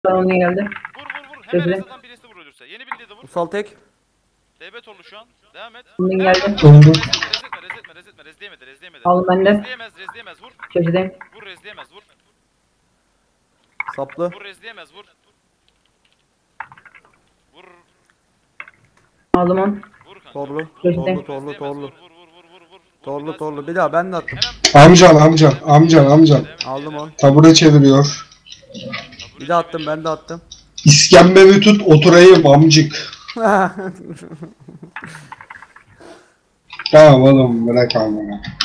Tamam ne geldi? Vur vur. Hemen Çözüle. rezadan birisi vur ölürse. Yeni bildiği de vur. Ulusal tek. DB torlu şu an. Devam et. Bunun Hemen geldi. bak. Döndü. Rezetme. Rezdiyemedi. Aldım ben de. Rezdiyemez. Vur. Çözüdeyim. Vur rezdiyemez. Vur. Saplı. Vur rezdiyemez. Vur. Vur. Aldım on. Vur kanka. Torlu. Vur. Çözüdeyim. Rezdiyemez, Torlu. Vur. Torlu Bir torlu. daha Bir daha ben de attım. Hemen. Amcan. Aldım on. Tabure çeviriyor. Bir de attım ben de attım. İskembemi tut oturayım amcık. Tamam oğlum bırak amına.